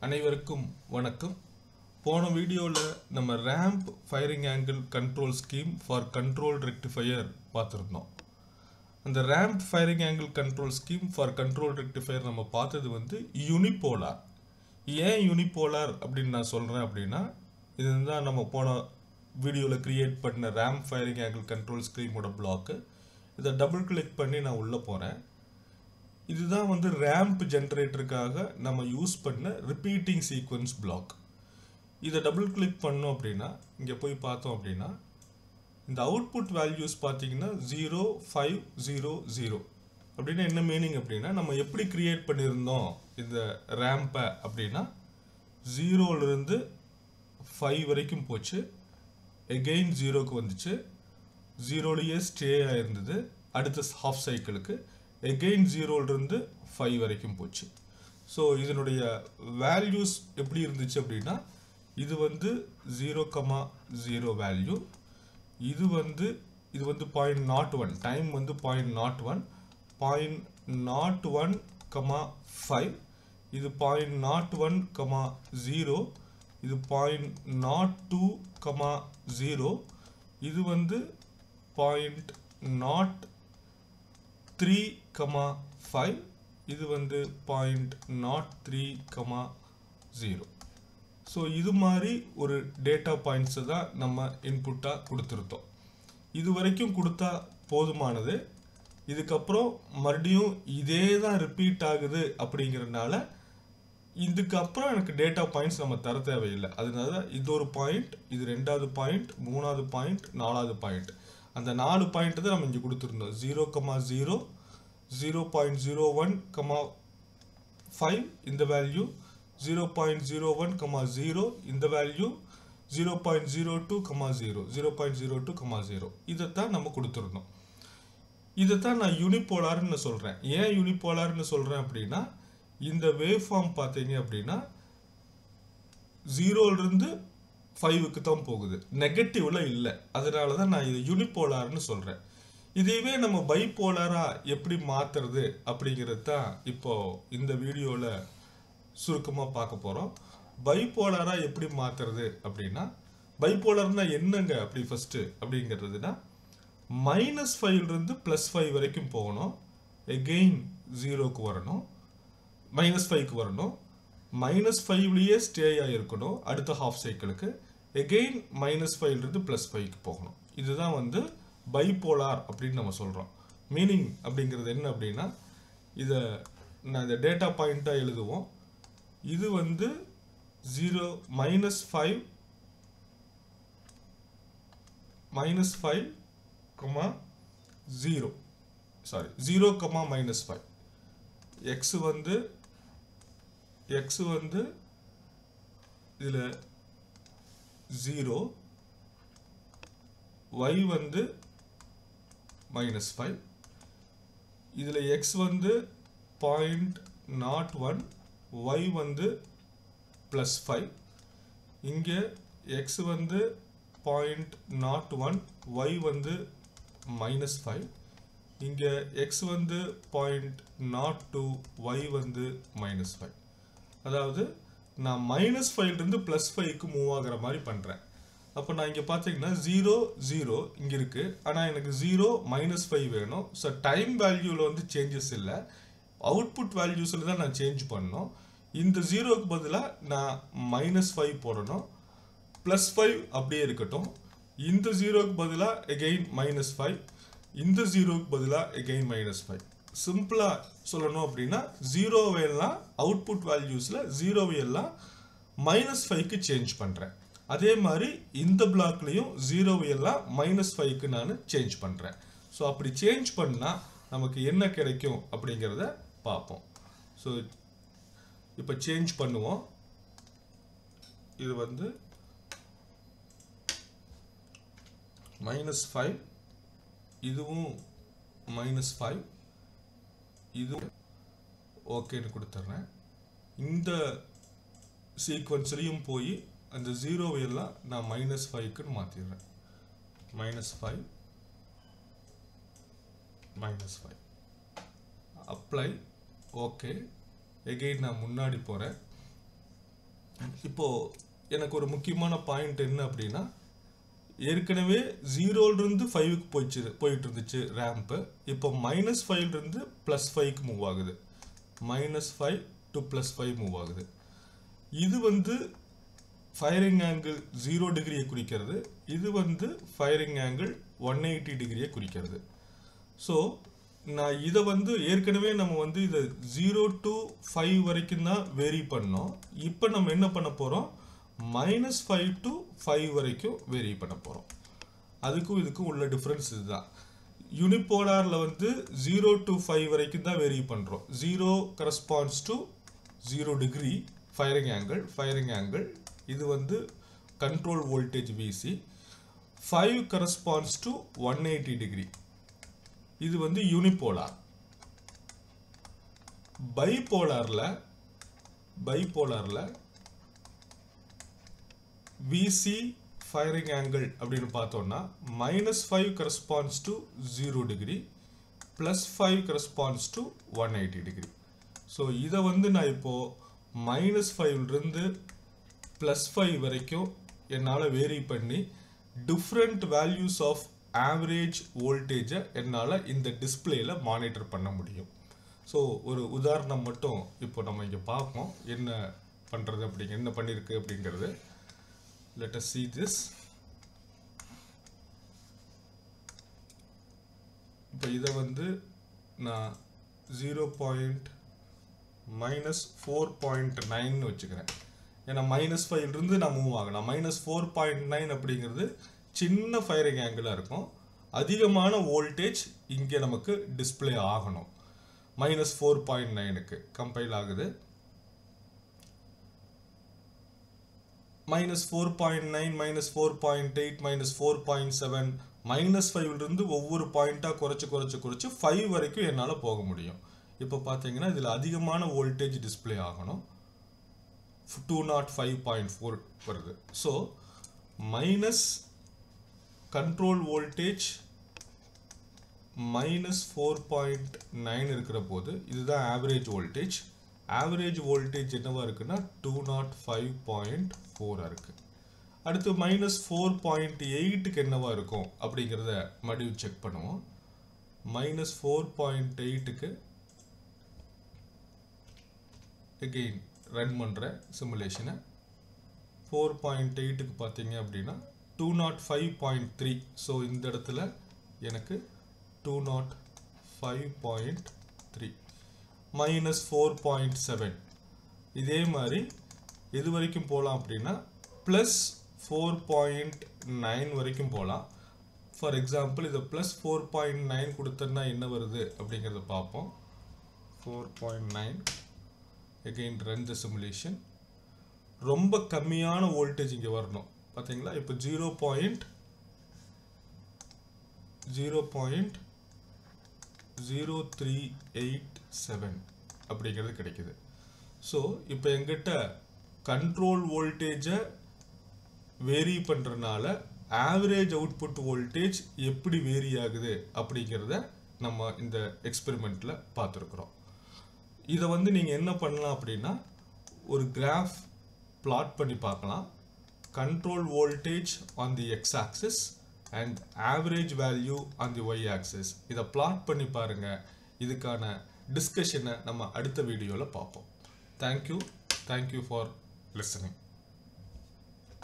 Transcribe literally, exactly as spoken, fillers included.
அனைவருக்கும் வணக்கம். போன வீடியோல நம்ம ramp firing angle control scheme for controlled rectifier பார்த்திருந்தோம். அந்த ramp firing angle control scheme for controlled rectifier நம்ம பார்த்தது வந்து unipolar. ஏன் unipolar அப்படின்னு நான் சொல்றேன் அப்படின்னா இதுதான் நம்ம போன வீடியோல கிரியேட் பண்ண ramp firing angle control scheme ஓட பிளாக். இதை டபுள் கிளிக் பண்ணி நான் உள்ள போறேன். இதுதான் வந்து ramp ஜெனரேட்டருக்காக நம்ம யூஸ் பண்ண ரிப்பீட்டிங் சீக்வென்ஸ் பிளாக். இதை டபுள் கிளிக் பண்ணோம் அப்படின்னா இங்கே போய் பார்த்தோம் அப்படின்னா இந்த அவுட்புட் வேல்யூஸ் பார்த்தீங்கன்னா ஜீரோ ஃபைவ் ஜீரோ ஜீரோ அப்படின்னு என்ன மீனிங் அப்படின்னா நம்ம எப்படி கிரியேட் பண்ணியிருந்தோம் இந்த ரேம்பை அப்படின்னா ஜீரோலேருந்து ஃபைவ் வரைக்கும் போச்சு, எகெயின் ஜீரோக்கு வந்துச்சு, ஜீரோலேயே ஸ்டே ஆயிருந்தது, அடுத்த ஹாஃப் சைக்கிளுக்கு எகெயின் ஜீரோலிருந்து ஃபைவ் வரைக்கும் போச்சு. ஸோ இதனுடைய வேல்யூஸ் எப்படி இருந்துச்சு அப்படின்னா இது வந்து ஜீரோ கமா ஜீரோ வேல்யூ, இது வந்து இது வந்து பாயிண்ட் நாட் ஒன், டைம் வந்து point nought one, point nought one comma five, இது point nought one comma zero, இது point nought two comma zero, இது வந்து point nought three comma five, இது வந்து point nought three comma zero. So இது மாதிரி ஒரு டேட்டா பாயிண்ட்ஸை தான் நம்ம இன்புட்டாக கொடுத்துருத்தோம். இது வரைக்கும் கொடுத்தா போதுமானது. இதுக்கப்புறம் மறுபடியும் இதே தான் ரிப்பீட் ஆகுது அப்படிங்கிறதுனால இதுக்கப்புறம் எனக்கு டேட்டா பாயிண்ட்ஸ் நம்ம தர தேவையில்லை. அதனால இது ஒரு பாயிண்ட், இது ரெண்டாவது பாயிண்ட், மூணாவது பாயிண்ட், நாலாவது பாயிண்ட், அந்த நாலு பாயிண்ட் தான் நம்ம இங்கே கொடுத்துருந்தோம். Zero comma zero, zero point zero one comma five இந்த value, zero point zero one comma zero இந்த value, zero point zero two comma zero, zero point zero two comma zero இதைத்தான் நம்ம கொடுத்துருந்தோம். இதைத்தான் நான் யூனிபோலார்னு சொல்கிறேன். ஏன் யூனிபோலார்னு சொல்கிறேன் அப்படின்னா இந்த வேவ் ஃபார்ம் பார்த்தீங்க அப்படின்னா ஜீரோலிருந்து ஃபைவுக்கு தான் போகுது, நெகட்டிவ்ல இல்லை. அதனால தான் நான் இது யூனிபோலார்னு சொல்கிறேன். இதையவே நம்ம பைபோலாராக எப்படி மாற்றுறது அப்படிங்கிறது தான் இப்போ இந்த வீடியோவில் சுருக்கமாக பார்க்க போகிறோம். பைபோலாராக எப்படி மாற்றுறது அப்படின்னா பைபோலார்னா என்னங்க அப்படி ஃபஸ்ட்டு அப்படிங்கிறதுனா மைனஸ் ஃபைவ்லேருந்து ப்ளஸ் ஃபைவ் வரைக்கும் போகணும், எகெயின் ஜீரோக்கு வரணும், மைனஸ் ஃபைவ்க்கு வரணும், மைனஸ் ஃபைவ்லேயே ஸ்டே ஆகிருக்கணும் அடுத்த ஹாஃப் சைக்கிளுக்கு, எகெயின் மைனஸ் ஃபைவ்லேருந்து ப்ளஸ் ஃபைவ்க்கு போகணும். இதுதான் வந்து பைபோலார் அப்படின்னு நம்ம சொல்கிறோம். மீனிங் அப்படிங்கிறது என்ன அப்படின்னா இதை நான் இந்த டேட்டா பாயிண்ட்டாக எழுதுவோம். இது வந்து zero minus five minus five comma zero sorry zero comma minus five, x வந்து எக்ஸ் வந்து இதில் ஜீரோ, ஒய் வந்து மைனஸ் ஃபைவ், இதில் எக்ஸ் வந்து பாயிண்ட் நாட் ஒன், ஒய் வந்து ப்ளஸ் ஃபைவ், இங்கே எக்ஸ் வந்து பாயிண்ட் நாட் ஒன், ஒய் வந்து மைனஸ் ஃபைவ், இங்கே எக்ஸ் வந்து பாயிண்ட் நாட் டூ, ஒய் வந்து மைனஸ் ஃபைவ். அதாவது நான் மைனஸ் ஃபைவ்லேருந்து ப்ளஸ் ஃபைவ்க்கு மூவ் ஆகிற மாதிரி பண்ணுறேன். அப்போ நான் இங்கே பார்த்தீங்கன்னா ஜீரோ ஜீரோ இங்கே இருக்குது, ஆனால் எனக்கு ஜீரோ மைனஸ் ஃபைவ் வேணும். ஸோ டைம் வேல்யூவில் வந்து சேஞ்சஸ் இல்லை, அவுட்புட் வேல்யூஸில் தான் நான் சேஞ்ச் பண்ணணும். இந்த ஜீரோக்கு பதிலாக நான் மைனஸ் ஃபைவ் போடணும், ப்ளஸ் ஃபைவ் அப்படியே இருக்கட்டும். இந்த ஜீரோக்கு பதிலாக எகெயின் மைனஸ் ஃபைவ், இந்த ஜீரோக்கு பதிலாக எகெயின் மைனஸ் ஃபைவ். சிம்பிளாக சொல்லணும் அப்படின்னா ஜீரோவையெல்லாம் அவுட்புட் வேல்யூஸில் ஜீரோவையெல்லாம் மைனஸ் ஃபைவ்க்கு சேஞ்ச் பண்ணுறேன். அதே மாதிரி இந்த பிளாக்லேயும் ஜீரோவையெல்லாம் மைனஸ் ஃபைவ்க்கு நான் சேஞ்ச் பண்ணுறேன். ஸோ அப்படி சேஞ்ச் பண்ணால் நமக்கு என்ன கிடைக்கும் அப்படிங்கிறத பார்ப்போம். ஸோ இப்போ சேஞ்ச் பண்ணுவோம். இது வந்து மைனஸ் ஃபைவ், இதுவும் மைனஸ் ஃபைவ், இது ஓகேன்னு கொடுத்துட்றேன். இந்த சீக்வன்ஸ்லையும் போய் அந்த ஜீரோவையெல்லாம் நான் மைனஸ் ஃபைவ்க்குன்னு மாற்றிடுறேன். Minus five minus five apply, okay. Again நான் முன்னாடி போகிறேன். இப்போ எனக்கு ஒரு முக்கியமான பாயிண்ட் என்ன அப்படின்னா, ஏற்கனவே ஜீரோலிருந்து ஃபைவுக்கு போயிடுச்சு போயிட்டு இருந்துச்சு ரேம்ப்பு. இப்போ மைனஸ் ஃபைவ்லேருந்து ப்ளஸ் ஃபைவ்க்கு மூவ் ஆகுது. Minus five to plus five move ஆகுது. இது வந்து ஃபயரிங் ஆங்கிள் ஜீரோ டிகிரியை குறிக்கிறது. இது வந்து ஃபயரிங் ஆங்கிள் ஒன் எயிட்டி டிகிரியை குறிக்கிறது. ஸோ நான் இதை வந்து ஏற்கனவே நம்ம வந்து இதை ஜீரோ டு ஃபைவ் வரைக்கும் தான் வேரி பண்ணோம். இப்போ நம்ம என்ன பண்ண போகிறோம், மைனஸ் ஃபைவ் டு ஃபைவ் வரைக்கும் வேரி பண்ண போகிறோம். அதுக்கும் இதுக்கும் உள்ள டிஃப்ரென்ஸ் இதுதான். யூனிபோலாரில் வந்து ஜீரோ டு ஃபைவ் வரைக்கும் தான் வேரி பண்ணுறோம். Zero corresponds to zero degree firing angle firing angle இது வந்து control voltage VC. Five corresponds to one eighty degree இது வந்து யூனிபோலார். பைபோலாரில் பைபோலாரில் விசி ஃபயரிங் ஆங்கிள் அப்படின்னு பார்த்தோம்னா minus five corresponds to zero degree plus five corresponds to one eighty degree. So இதை வந்து நான் இப்போது மைனஸ் ஃபைவ்லேருந்து ப்ளஸ் ஃபைவ் வரைக்கும் என்னால் வேரி பண்ணி டிஃப்ரெண்ட் வேல்யூஸ் ஆஃப் ஆவரேஜ் வோல்டேஜை என்னால் இந்த டிஸ்பிளேயில் மானிட்டர் பண்ண முடியும். ஸோ ஒரு உதாரணம் மட்டும் இப்போ நம்ம இங்கே பார்ப்போம் என்ன பண்ணுறது அப்படிங்க என்ன பண்ணியிருக்கு அப்படிங்கிறது. let us see this. இப்போ இதை வந்து நான் zero point minus four point nine வச்சுக்கிறேன். ஏன்னா மைனஸ் ஃபைவ்லேருந்து நான் மூவ் ஆகலாம். மைனஸ் ஃபோர் பாயிண்ட் நைன் அப்படிங்கிறது சின்ன ஃபயரிங் ஆங்கிளாக இருக்கும். அதிகமான வோல்டேஜ் இங்கே நமக்கு டிஸ்பிளே ஆகணும். மைனஸ் ஃபோர் பாயிண்ட் நைனுக்கு கம்பைல் ஆகுது. Minus four point nine minus four point eight minus four point seven minus ஃபைவ்லேருந்து ஒவ்வொரு பாயிண்ட்டாக குறைச்சி குறைச்சி குறைச்சி ஃபைவ் வரைக்கும் என்னால் போக முடியும். இப்போ பார்த்தீங்கன்னா இதில் அதிகமான வோல்டேஜ் டிஸ்பிளே ஆகணும். Two naught five point four வருது. So minus control voltage minus four point nine இருக்கிற போது இதுதான் ஆவரேஜ் வோல்டேஜ். ஆவரேஜ் வோல்டேஜ் என்னவா இருக்குன்னா டூ நாட் ஃபைவ் பாயிண்ட் ஃபோராக இருக்குது. அடுத்து மைனஸ் ஃபோர் பாயிண்ட் எயிட்டுக்கு என்னவா இருக்கும் அப்படிங்கிறத மறுபடியும் செக் பண்ணுவோம். மைனஸ் ஃபோர் பாயிண்ட் எயிட்டுக்கு எகெயின் ரன் பண்ணுற சிமுலேஷனை. ஃபோர் பாயிண்ட் எயிட்டுக்கு பார்த்தீங்க அப்படின்னா two naught five point three. So இந்த இடத்துல எனக்கு two naught five point three minus four point seven. இதே மாதிரி எது வரைக்கும் போகலாம் அப்படின்னா ப்ளஸ் ஃபோர் பாயிண்ட் நைன் வரைக்கும் போகலாம். ஃபார் எக்ஸாம்பிள் இதை ப்ளஸ் ஃபோர் பாயிண்ட் நைன் கொடுத்தோன்னா என்ன வருது அப்படிங்கிறத பார்ப்போம். Four point nine again run the simulation. ரொம்ப கம்மியான வோல்டேஜ் இங்கே வரணும். பார்த்தீங்களா இப்போ zero point zero point zero three eight seven அப்படிங்கிறது கிடைக்குது. ஸோ இப்போ எங்கிட்ட கண்ட்ரோல் வோல்டேஜை வேரி பண்ணுறதுனால ஆவரேஜ் அவுட்புட் வோல்டேஜ் எப்படி வேரி ஆகுது அப்படிங்கிறத நம்ம இந்த எக்ஸ்பெரிமெண்ட்டில் பார்த்துருக்குறோம். இதை வந்து நீங்கள் என்ன பண்ணலாம் அப்படின்னா ஒரு கிராஃப் பிளாட் பண்ணி பார்க்கலாம். Control voltage on the X axis and average value on the Y axis இதை பிளாட் பண்ணி பாருங்கள். இதுக்கான டிஸ்கஷனை நம்ம அடுத்த வீடியோவில் பார்ப்போம். Thank you thank you for listening.